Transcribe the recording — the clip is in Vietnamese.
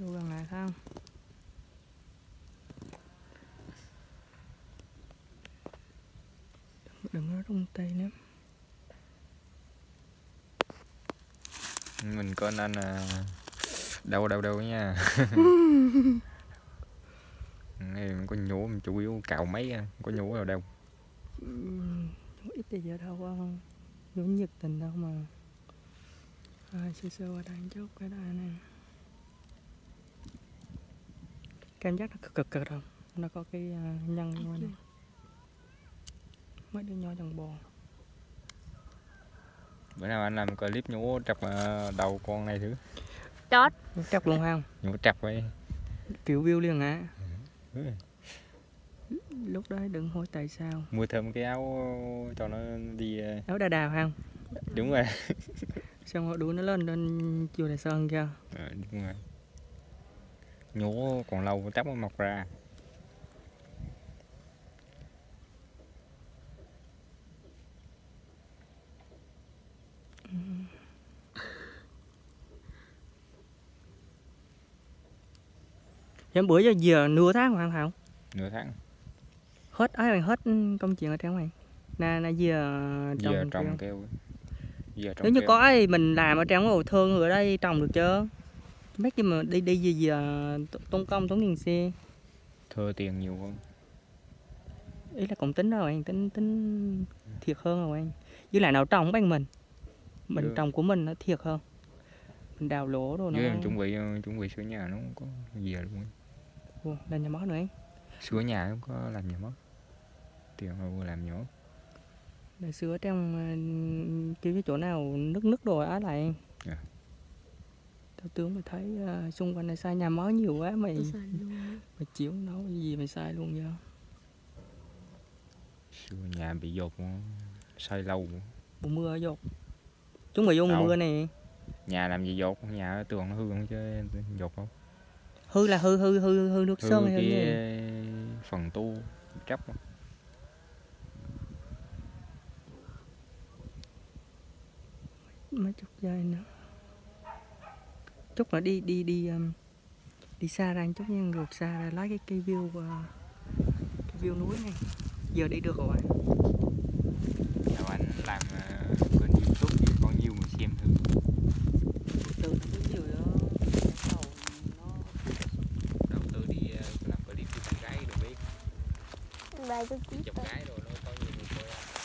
Vô gần lại không? Đừng có rung tay nữa. Mình có nên đâu nha. Em có nhổ, mình chủ yếu cạo máy, có nhổ nào đâu. Ít thì giờ đâu không, nhổ nhiệt tình đâu mà. Sơ sơ qua đây chút cái đây nè. Cảm giác nó cực không? Nó có cái nhân ngoài này. Mấy đứa nhỏ chẳng bò. Bữa nào anh làm clip nhổ trọc đầu con này thử. Chót. Trọc luôn không? Nhổ trọc vậy. Kiểu view liền hả? Lúc đó đừng hỏi tại sao. Mua thêm cái áo cho nó đi. Áo đà đào không? Đúng rồi. Xong họ đuổi nó lên chùa Đại Sơn kia. Đúng rồi. Nhổ còn lâu tóc nó mọc ra. Hôm bữa giờ nửa tháng hoàn hảo. Nửa tháng. Hết hết công chuyện ở trong này. Nè giờ trồng keo. Nếu như có ai mình làm ở trong hồ thương ở đây trồng được chưa? Mấy cái mà đi gì tốn công tốn tiền xe. Thừa tiền nhiều hơn. Ý là cũng tính rồi anh, tính thiệt hơn rồi anh. Với lại nào trồng bằng mình trồng của mình nó thiệt hơn. Mình đào lỗ rồi nó. Với em chuẩn bị sửa nhà nó không có gì luôn. Làm nhà mốt nữa anh. Sửa nhà không có làm nhà mốt. Tiền đâu làm nhỏ. Để sửa trong cái chỗ nào nứt đồ á lại. Tao tướng mày thấy xung quanh này sai nhà mới nhiều quá mày chịu nấu gì mày sai luôn vậy. Sửa nhà bị dột sai lâu. Mùa mưa dột. Chúng mày vô mùa mưa này. Nhà làm gì dột, nhà ở tường nó hư không chứ dột không. Hư là hư nước sơn hay hư gì? Phần tu tróc. Mấy chục giây nữa. Chút nữa đi xa ra chút nha, rụt xa ra lấy cái view núi này. Giờ đi được rồi. Chào anh làm kênh YouTube thì có nhiều người xem thử. Từ nó có nhiều đó. Đầu tư đi làm clip cho con gái rồi biết. Bài tôi chồng gái rồi nó có nhiều người coi.